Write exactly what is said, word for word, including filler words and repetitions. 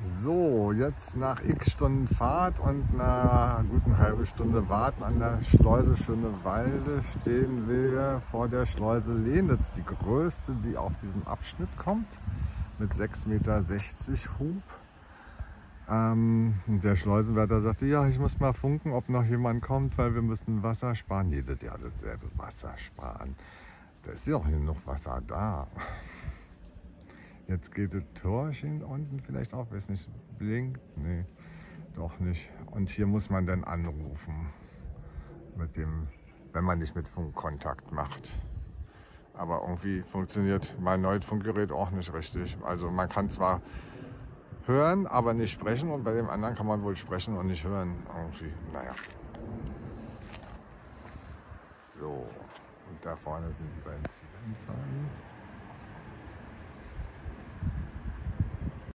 So, jetzt nach x Stunden Fahrt und einer guten halben Stunde Warten an der Schleuse Schönewalde stehen wir vor der Schleuse Lehnitz, die größte, die auf diesem Abschnitt kommt, mit sechs Meter sechzig Hub. Ähm, der Schleusenwärter sagte, ja, ich muss mal funken, ob noch jemand kommt, weil wir müssen Wasser sparen. Jeder, der dasselbe Wasser sparen. Da ist ja auch genug Wasser da. Jetzt geht das Torchen unten vielleicht auch, weiß nicht, blinkt, nee, doch nicht. Und hier muss man dann anrufen, mit dem, wenn man nicht mit Funk Kontakt macht. Aber irgendwie funktioniert mein neues Funkgerät auch nicht richtig. Also man kann zwar hören, aber nicht sprechen, und bei dem anderen kann man wohl sprechen und nicht hören. Irgendwie, naja. So, und da vorne sind die beiden Zieleinfahnen.